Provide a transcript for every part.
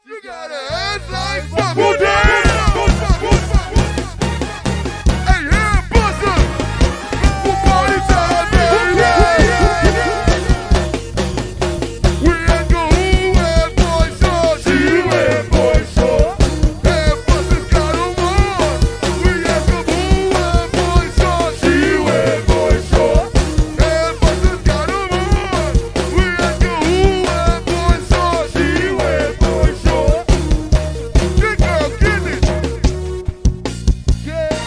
You got a ass like fuck. Hey, yeah, buster. For party time, baby. We ain't go where boys short. See where boys short. Hey, busters got 'em on. We ain't go where boys short. See where boys short. Hey, busters got 'em on. We ain't go where boys short. See where boys short. Good girl, get it. Yeah.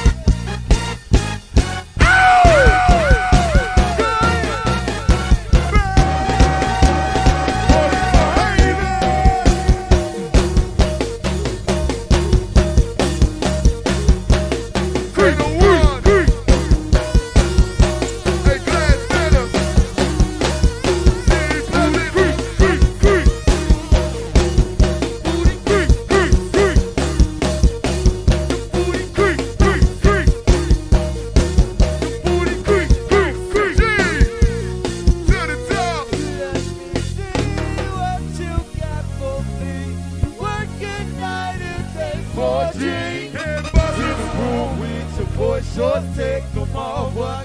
Short, take them all. What